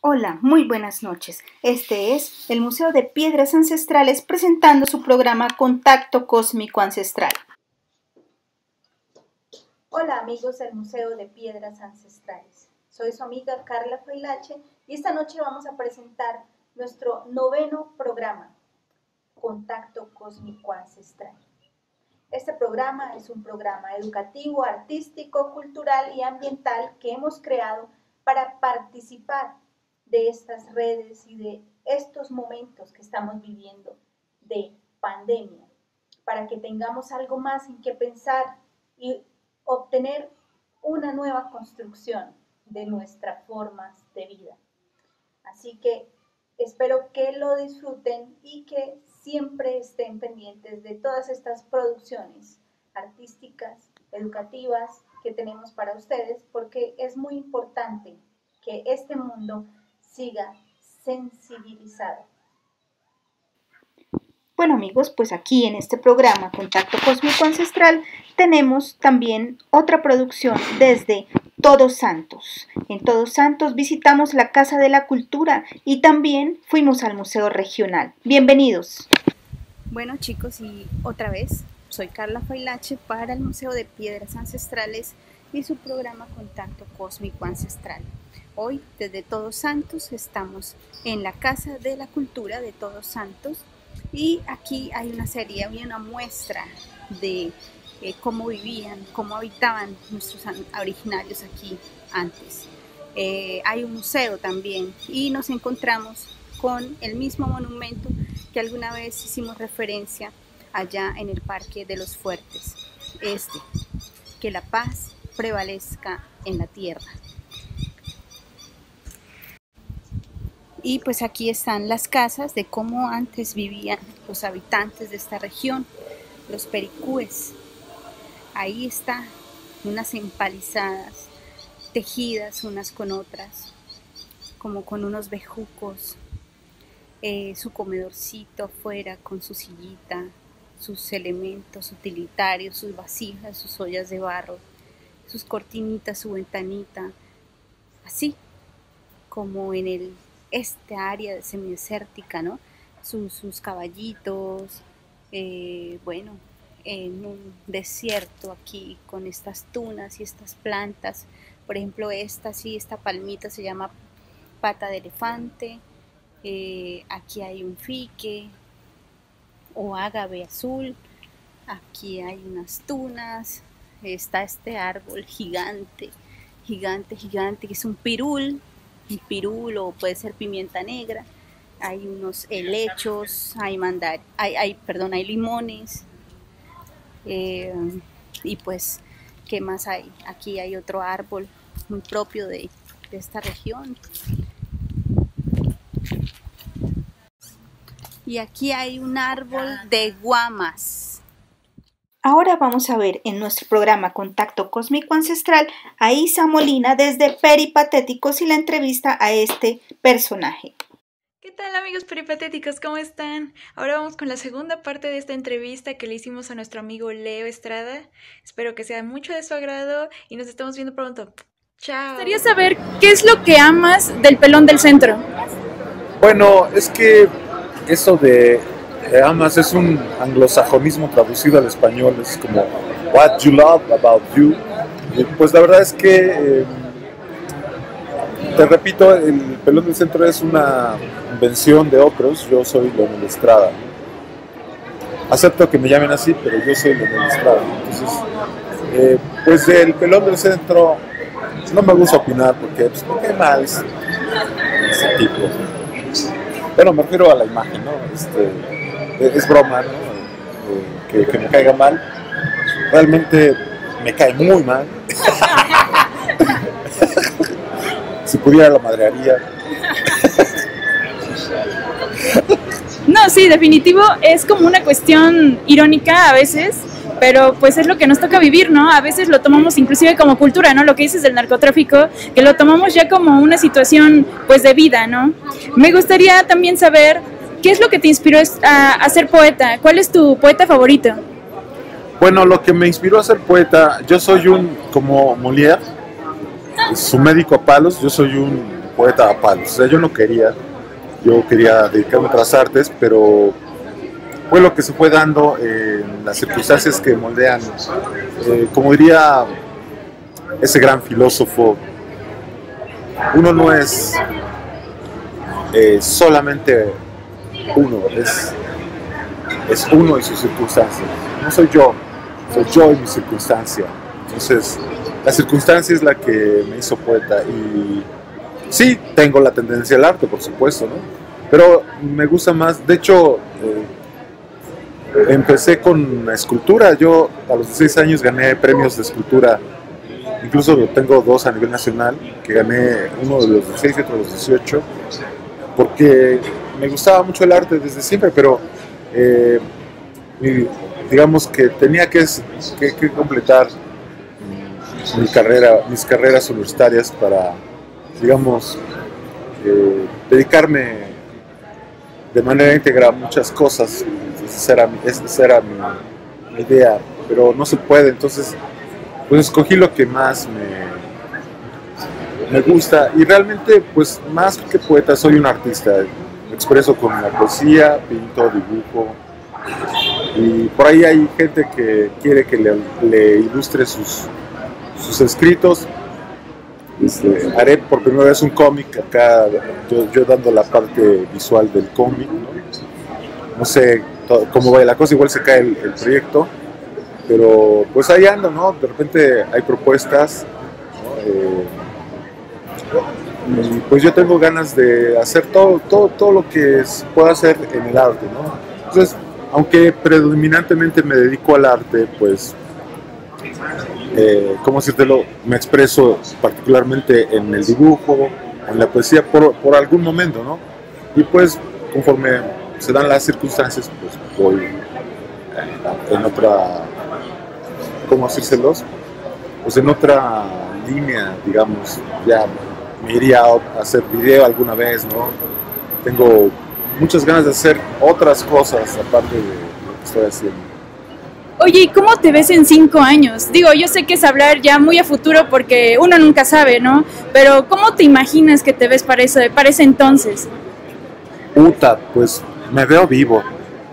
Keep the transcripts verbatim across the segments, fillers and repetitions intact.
Hola, muy buenas noches. Este es el Museo de Piedras Ancestrales presentando su programa Contacto Cósmico Ancestral. Hola amigos del Museo de Piedras Ancestrales. Soy su amiga Carla Failache y esta noche vamos a presentar nuestro noveno programa, Contacto Cósmico Ancestral. Este programa es un programa educativo, artístico, cultural y ambiental que hemos creado para participar de estas redes y de estos momentos que estamos viviendo de pandemia, para que tengamos algo más en qué pensar y obtener una nueva construcción de nuestras formas de vida. Así que espero que lo disfruten y que siempre estén pendientes de todas estas producciones artísticas, educativas que tenemos para ustedes, porque es muy importante que este mundo siga sensibilizado. Bueno amigos, pues aquí en este programa Contacto Cósmico Ancestral tenemos también otra producción desde Todos Santos. En Todos Santos visitamos la Casa de la Cultura y también fuimos al Museo Regional. Bienvenidos. Bueno chicos, y otra vez soy Carla Failache para el Museo de Piedras Ancestrales y su programa Contacto Cósmico Ancestral. Hoy, desde Todos Santos, estamos en la Casa de la Cultura de Todos Santos y aquí hay una serie, hay una muestra de eh, cómo vivían, cómo habitaban nuestros originarios aquí antes. Eh, hay un museo también y nos encontramos con el mismo monumento que alguna vez hicimos referencia allá en el Parque de los Fuertes. Este, que la paz prevalezca en la tierra. Y pues aquí están las casas de cómo antes vivían los habitantes de esta región, los pericúes. Ahí están unas empalizadas, tejidas unas con otras, como con unos bejucos, eh, su comedorcito afuera con su sillita, sus elementos utilitarios, sus vasijas, sus ollas de barro, sus cortinitas, su ventanita, así como en el este área semidesértica, ¿no? Sus, sus caballitos, eh, bueno, en un desierto aquí con estas tunas y estas plantas. Por ejemplo, esta sí, esta palmita se llama pata de elefante. Eh, aquí hay un fique o ágave azul. Aquí hay unas tunas. Está este árbol gigante, gigante, gigante, que es un pirul. Un pirul o puede ser pimienta negra. Hay unos helechos, hay mandar, hay, hay, perdón, hay limones. Eh, y pues, ¿qué más hay? Aquí hay otro árbol muy propio de, de esta región. Y aquí hay un árbol de guamas. Ahora vamos a ver en nuestro programa Contacto Cósmico Ancestral a Isa Molina desde Peripatéticos y la entrevista a este personaje. ¿Qué tal amigos peripatéticos? ¿Cómo están? Ahora vamos con la segunda parte de esta entrevista que le hicimos a nuestro amigo Leo Estrada. Espero que sea mucho de su agrado y nos estamos viendo pronto. Chao. Me gustaría saber qué es lo que amas del Pelón del Centro. Bueno, es que eso de amas es un anglosajonismo traducido al español, es como what you love about you. Y pues la verdad es que eh, te repito, el Pelón del Centro es una invención de otros. Yo soy Leonel Estrada, acepto que me llamen así, pero yo soy Leonel Estrada. Entonces eh, pues del Pelón del Centro no me gusta opinar porque pues, me cae mal ese, ese tipo. Bueno, me refiero a la imagen, ¿no? Este, es broma, ¿no? Eh, que, que me caiga mal. Realmente me cae muy mal. Si pudiera la madrearía. No, sí, definitivo, es como una cuestión irónica a veces, pero pues es lo que nos toca vivir, ¿no? A veces lo tomamos inclusive como cultura, ¿no? Lo que dices del narcotráfico, que lo tomamos ya como una situación pues de vida, ¿no? Me gustaría también saber qué es lo que te inspiró a, a ser poeta. ¿Cuál es tu poeta favorito? Bueno, lo que me inspiró a ser poeta, yo soy un, como Molière, su médico a palos, yo soy un poeta a palos. O sea, yo no quería, yo quería dedicarme a otras artes, pero fue lo que se fue dando en las circunstancias que moldean, eh, como diría ese gran filósofo, uno no es eh, solamente uno, es, es uno y sus circunstancias. No soy yo, soy yo y mi circunstancia. Entonces, la circunstancia es la que me hizo poeta y sí, tengo la tendencia al arte, por supuesto, ¿no? Pero me gusta más, de hecho, eh, empecé con escultura. Yo a los dieciséis años gané premios de escultura, incluso tengo dos a nivel nacional, que gané uno de los dieciséis y otro de los dieciocho, porque me gustaba mucho el arte desde siempre, pero eh, mi, digamos que tenía que, que, que completar mi carrera, mis carreras universitarias para, digamos, eh, dedicarme de manera íntegra a muchas cosas. Esa era, esa era mi, mi idea, pero no se puede. Entonces, pues escogí lo que más me, me gusta, y realmente, pues más que poeta, soy un artista. Me expreso con la poesía, pinto, dibujo, y por ahí hay gente que quiere que le, le ilustre sus sus escritos. Este, haré por primera vez un cómic acá, yo, yo dando la parte visual del cómic, ¿no? No sé todo, cómo vaya la cosa, igual se cae el, el proyecto, pero pues ahí ando, ¿no? De repente hay propuestas, ¿no? Eh, y pues yo tengo ganas de hacer todo, todo, todo lo que es, pueda hacer en el arte, ¿no? Entonces, aunque predominantemente me dedico al arte, pues Eh, ¿cómo decírtelo? Me expreso particularmente en el dibujo, en la poesía, por, por algún momento, ¿no? Y pues, conforme se dan las circunstancias, pues voy en otra, ¿cómo decírselos? Pues en otra línea, digamos, ya me iría a hacer video alguna vez, ¿no? Tengo muchas ganas de hacer otras cosas aparte de lo que estoy haciendo. Oye, ¿y cómo te ves en cinco años? Digo, yo sé que es hablar ya muy a futuro porque uno nunca sabe, ¿no? Pero ¿cómo te imaginas que te ves para, eso, para ese entonces? Puta, pues me veo vivo.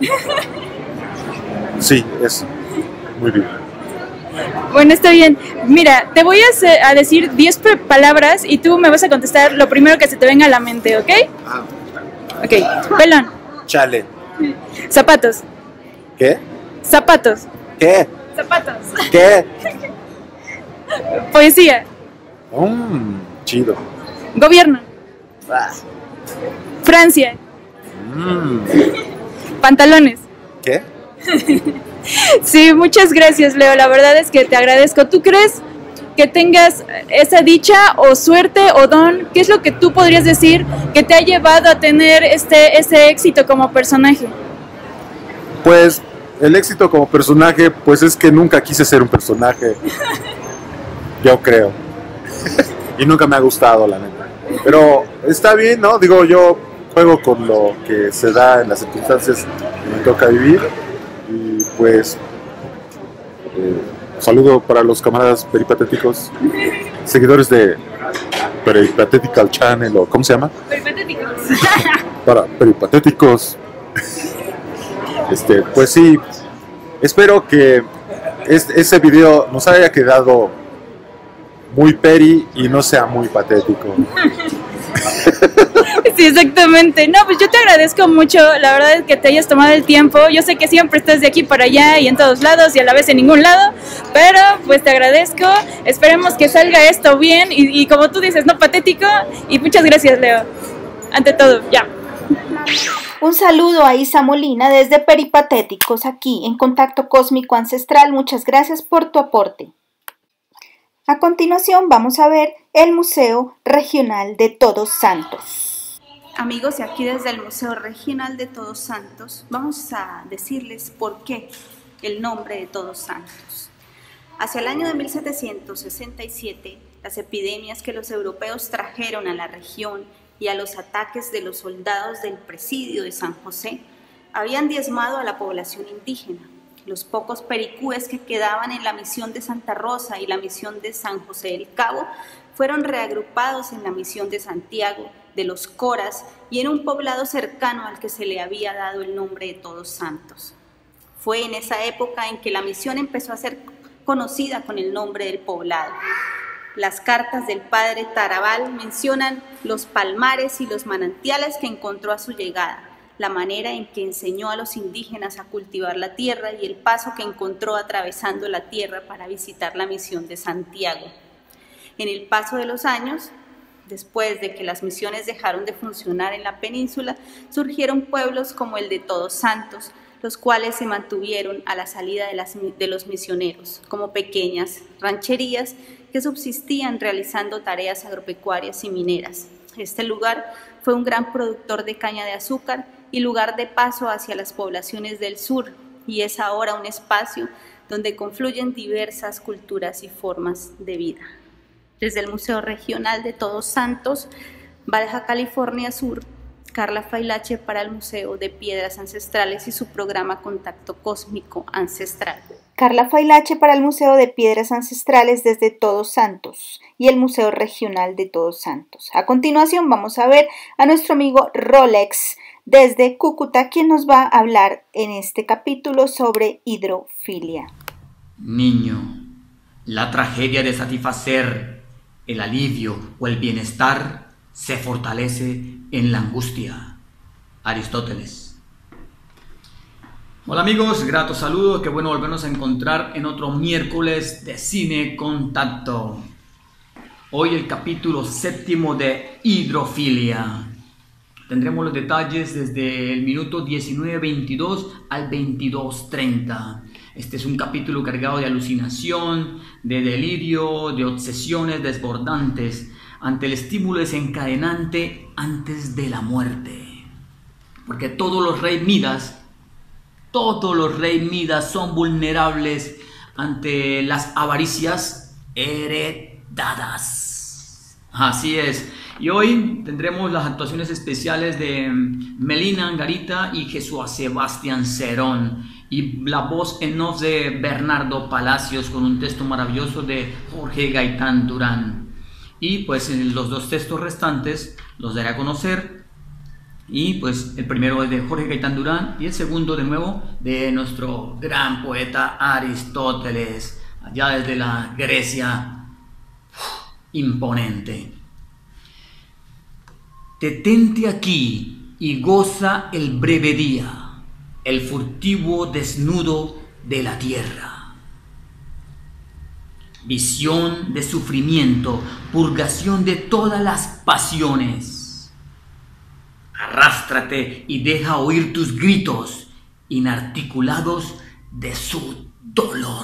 Sí, es muy vivo. Bueno, está bien. Mira, te voy a, hacer, a decir diez palabras y tú me vas a contestar lo primero que se te venga a la mente, ¿ok? Ah. Ok, pelón. Chale. Zapatos. ¿Qué? Zapatos. ¿Qué? Zapatos. ¿Qué? Poesía. Mmm, chido. Gobierno. Ah. Francia. Mm. Pantalones. ¿Qué? Sí, muchas gracias, Leo. La verdad es que te agradezco. ¿Tú crees que tengas esa dicha o suerte o don? ¿Qué es lo que tú podrías decir que te ha llevado a tener este, ese éxito como personaje? Pues el éxito como personaje, pues es que nunca quise ser un personaje, yo creo, y nunca me ha gustado, la neta, pero está bien, ¿no? Digo, yo juego con lo que se da en las circunstancias que me toca vivir, y pues eh, saludo para los camaradas peripatéticos, seguidores de Peripatetical Channel, o ¿cómo se llama? Peripatéticos. Para peripatéticos. Este, pues sí, espero que este, ese video nos haya quedado muy peri y no sea muy patético. Sí, exactamente. No, pues yo te agradezco mucho, la verdad es que te hayas tomado el tiempo. Yo sé que siempre estás de aquí para allá y en todos lados y a la vez en ningún lado, pero pues te agradezco. Esperemos que salga esto bien y, y como tú dices, no patético. Y muchas gracias, Leo. Ante todo, ya. Un saludo a Isa Molina desde Peripatéticos, aquí en Contacto Cósmico Ancestral. Muchas gracias por tu aporte. A continuación vamos a ver el Museo Regional de Todos Santos. Amigos, y aquí desde el Museo Regional de Todos Santos vamos a decirles por qué el nombre de Todos Santos. Hacia el año de mil setecientos sesenta y siete, las epidemias que los europeos trajeron a la región y a los ataques de los soldados del presidio de San José habían diezmado a la población indígena. Los pocos pericúes que quedaban en la misión de Santa Rosa y la misión de San José del Cabo fueron reagrupados en la misión de Santiago, de los Coras y en un poblado cercano al que se le había dado el nombre de Todos Santos. Fue en esa época en que la misión empezó a ser conocida con el nombre del poblado. Las cartas del padre Tarabal mencionan los palmares y los manantiales que encontró a su llegada, la manera en que enseñó a los indígenas a cultivar la tierra y el paso que encontró atravesando la tierra para visitar la misión de Santiago. En el paso de los años, después de que las misiones dejaron de funcionar en la península, surgieron pueblos como el de Todos Santos, los cuales se mantuvieron a la salida de, las, de los misioneros, como pequeñas rancherías que subsistían realizando tareas agropecuarias y mineras. Este lugar fue un gran productor de caña de azúcar y lugar de paso hacia las poblaciones del sur, y es ahora un espacio donde confluyen diversas culturas y formas de vida. Desde el Museo Regional de Todos Santos, Baja California Sur, Carla Failache para el Museo de Piedras Ancestrales y su programa Contacto Cósmico Ancestral. Carla Failache para el Museo de Piedras Ancestrales desde Todos Santos y el Museo Regional de Todos Santos. A continuación vamos a ver a nuestro amigo Rolex desde Cúcuta, quien nos va a hablar en este capítulo sobre hidrofilia. Niño, la tragedia de satisfacer el alivio o el bienestar se fortalece en la angustia. Aristóteles. Hola amigos, grato saludo, qué bueno volvernos a encontrar en otro miércoles de Cine Contacto. Hoy el capítulo séptimo de hidrofilia. Tendremos los detalles desde el minuto diecinueve veintidós al veintidós treinta. Este es un capítulo cargado de alucinación, de delirio, de obsesiones desbordantes ante el estímulo desencadenante antes de la muerte. Porque todos los reyes Midas, todos los reyes Midas son vulnerables ante las avaricias heredadas. Así es. Y hoy tendremos las actuaciones especiales de Melina Angarita y Jesús Sebastián Cerón, y la voz en off de Bernardo Palacios con un texto maravilloso de Jorge Gaitán Durán. Y pues los dos textos restantes los daré a conocer, y pues el primero es de Jorge Gaitán Durán y el segundo de nuevo de nuestro gran poeta Aristóteles, allá desde la Grecia imponente. Detente aquí y goza el breve día, el furtivo desnudo de la tierra. Visión de sufrimiento, purgación de todas las pasiones. Arrástrate y deja oír tus gritos inarticulados de su dolor.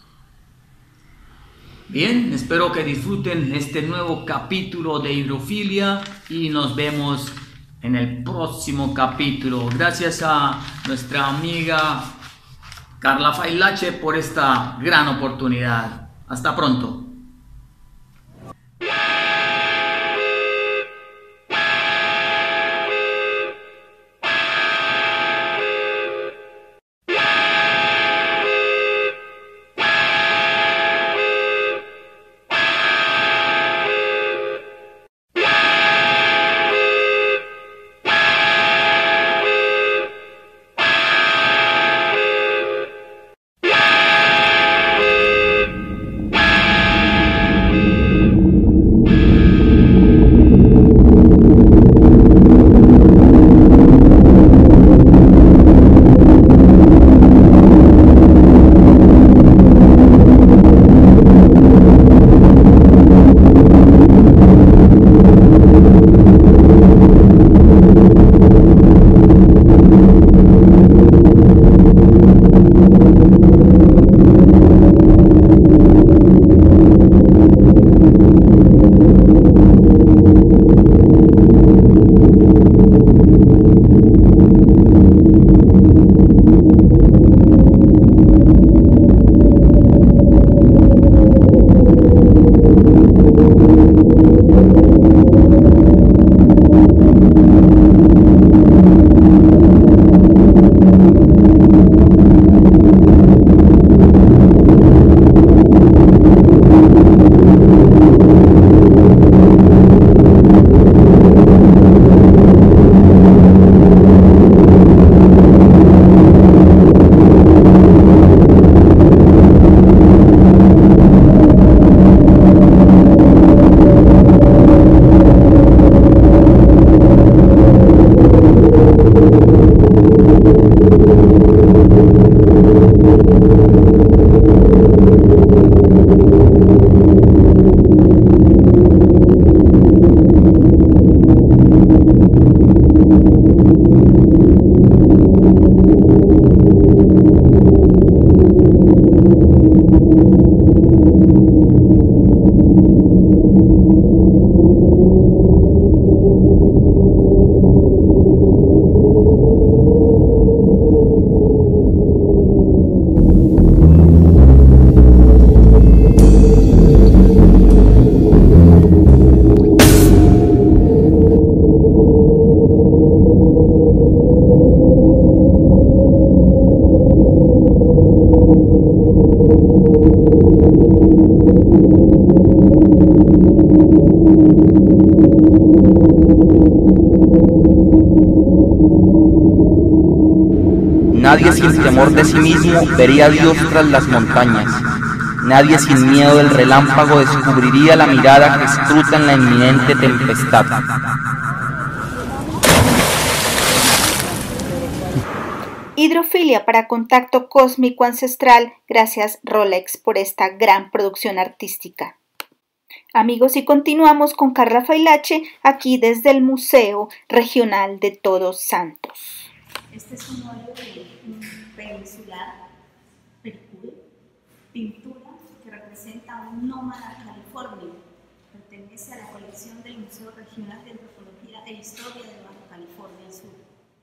Bien, espero que disfruten este nuevo capítulo de hidrofilia y nos vemos en el próximo capítulo. Gracias a nuestra amiga Carla Failache por esta gran oportunidad. Hasta pronto. Nadie sin temor de sí mismo vería a Dios tras las montañas. Nadie sin miedo del relámpago descubriría la mirada que escruta en la inminente tempestad. Hidrofilia para Contacto Cósmico Ancestral. Gracias Rolex por esta gran producción artística. Amigos, y continuamos con Carla Failache aquí desde el Museo Regional de Todos Santos. Este es un óleo de un peninsular, Pericue, pintura que representa un nómada californio. Pertenece a la colección del Museo Regional de Antropología e Historia de Baja California Sur.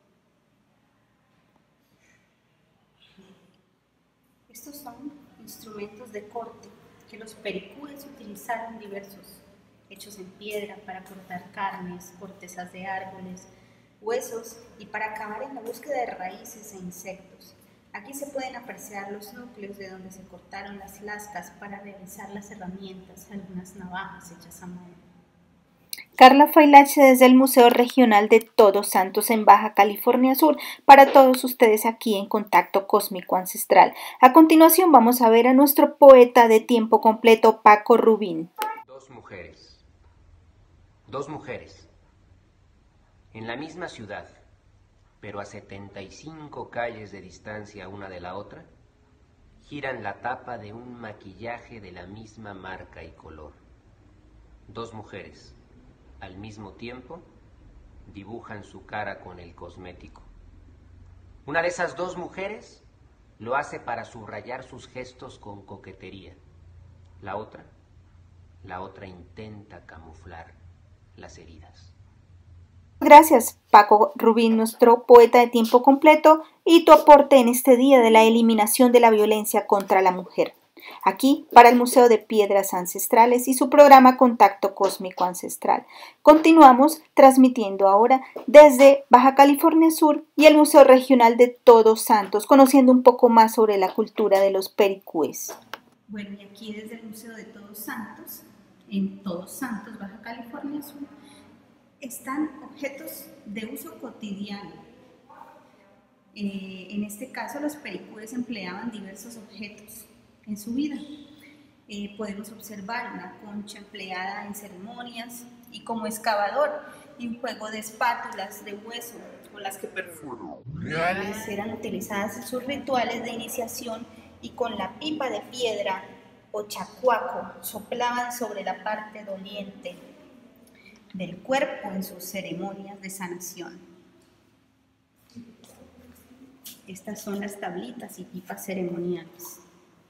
Estos son instrumentos de corte que los pericúes utilizaron diversos, hechos en piedra para cortar carnes, cortezas de árboles, huesos y para acabar en la búsqueda de raíces e insectos. Aquí se pueden apreciar los núcleos de donde se cortaron las lascas para realizar las herramientas, algunas navajas hechas a mano. Carla Failache desde el Museo Regional de Todos Santos en Baja California Sur, para todos ustedes aquí en Contacto Cósmico Ancestral. A continuación vamos a ver a nuestro poeta de tiempo completo, Paco Rubín. Dos mujeres, dos mujeres, en la misma ciudad, pero a setenta y cinco calles de distancia una de la otra, giran la tapa de un maquillaje de la misma marca y color. Dos mujeres, al mismo tiempo, dibujan su cara con el cosmético. Una de esas dos mujeres lo hace para subrayar sus gestos con coquetería. La otra, la otra intenta camuflar las heridas. Gracias, Paco Rubín, nuestro poeta de tiempo completo, y tu aporte en este día de la eliminación de la violencia contra la mujer. Aquí para el Museo de Piedras Ancestrales y su programa Contacto Cósmico Ancestral. Continuamos transmitiendo ahora desde Baja California Sur y el Museo Regional de Todos Santos, conociendo un poco más sobre la cultura de los pericúes. Bueno, y aquí desde el Museo de Todos Santos, en Todos Santos, Baja California Sur, están objetos de uso cotidiano. Eh, en este caso, los pericúes empleaban diversos objetos en su vida. Eh, podemos observar una concha empleada en ceremonias y como excavador, y un juego de espátulas de hueso con las que perfuran. Eran utilizadas en sus rituales de iniciación y con la pipa de piedra o chacuaco soplaban sobre la parte doliente del cuerpo en sus ceremonias de sanación. Estas son las tablitas y pipas ceremoniales.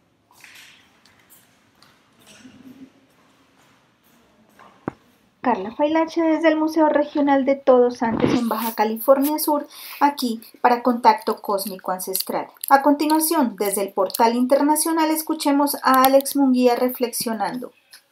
Carla Failache desde el Museo Regional de Todos Santos en Baja California Sur, aquí para Contacto Cósmico Ancestral. A continuación, desde el portal internacional, escuchemos a Alex Munguía reflexionando.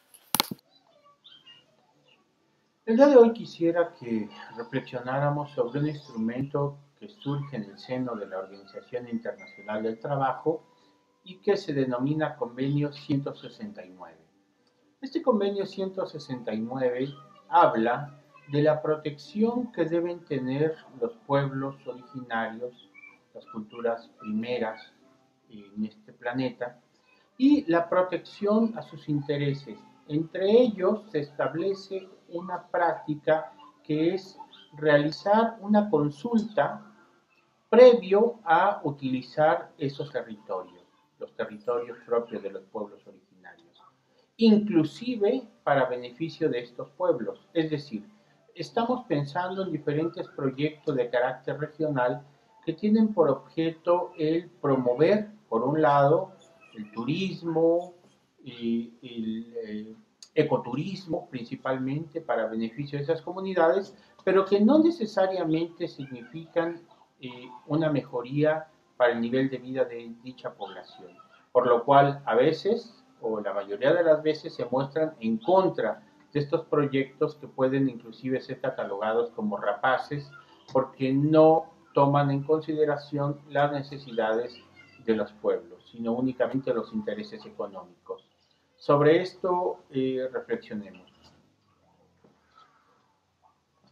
El día de hoy quisiera que reflexionáramos sobre un instrumento que surge en el seno de la Organización Internacional del Trabajo y que se denomina Convenio ciento sesenta y nueve. Este Convenio ciento sesenta y nueve habla de la protección que deben tener los pueblos originarios, las culturas primeras en este planeta, y la protección a sus intereses. Entre ellos se establece una práctica que es realizar una consulta previo a utilizar esos territorios, los territorios propios de los pueblos originarios, inclusive para beneficio de estos pueblos. Es decir, estamos pensando en diferentes proyectos de carácter regional que tienen por objeto el promover, por un lado, el turismo y el eh, ecoturismo, principalmente para beneficio de esas comunidades, pero que no necesariamente significan eh, una mejoría para el nivel de vida de dicha población, por lo cual a veces, o la mayoría de las veces, se muestran en contra de estos proyectos que pueden inclusive ser catalogados como rapaces, porque no toman en consideración las necesidades de los pueblos, sino únicamente los intereses económicos. Sobre esto eh, reflexionemos.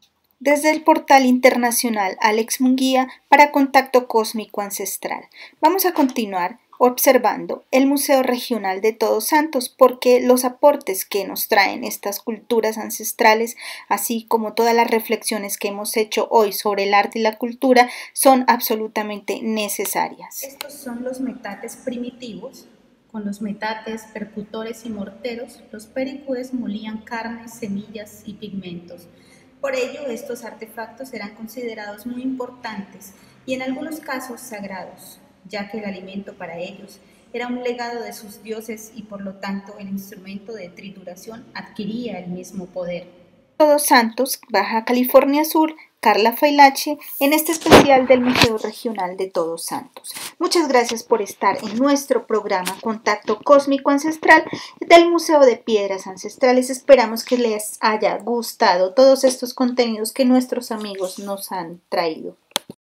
Desde el portal internacional Alex Munguía para Contacto Cósmico Ancestral. Vamos a continuar observando el Museo Regional de Todos Santos, porque los aportes que nos traen estas culturas ancestrales, así como todas las reflexiones que hemos hecho hoy sobre el arte y la cultura, son absolutamente necesarias. Estos son los metates primitivos. Con los metates, percutores y morteros, los pericúes molían carnes, semillas y pigmentos. Por ello, estos artefactos eran considerados muy importantes y en algunos casos sagrados, ya que el alimento para ellos era un legado de sus dioses y por lo tanto el instrumento de trituración adquiría el mismo poder. Todos Santos, Baja California Sur, Carla Failache, en este especial del Museo Regional de Todos Santos. Muchas gracias por estar en nuestro programa Contacto Cósmico Ancestral del Museo de Piedras Ancestrales. Esperamos que les haya gustado todos estos contenidos que nuestros amigos nos han traído.